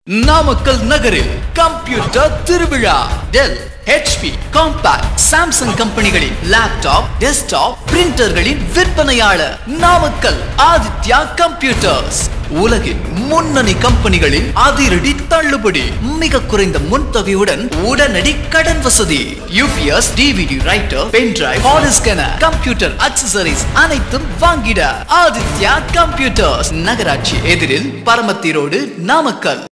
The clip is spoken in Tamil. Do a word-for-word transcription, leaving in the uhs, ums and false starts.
நாமக்கல் நகரில் கம்ப்யூட்டர் திருவிழா. Dell, H P, Compaq, Samsung கம்பெனிகளின் லேப்டாப், டெஸ்க்டாப், பிரிண்டர்களின் விற்பனையாளர் நாமக்கல் ஆதித்யா கம்ப்யூட்டர்ஸ். உலகின் முன்னணி கம்பெனிகளின் அதிரடி தள்ளுபடி, மிக குறைந்த முன்தொகையுடன் உடனடி கடன் வசதி, UPS, DVD writer, pen drive, hard scanner, computer accessories அனைத்தும் வாங்கிட ஆதித்யா கம்ப்யூட்டர்ஸ். நகராட்சி எதிரில், பரமத்தி ரோடு, நாமக்கல்.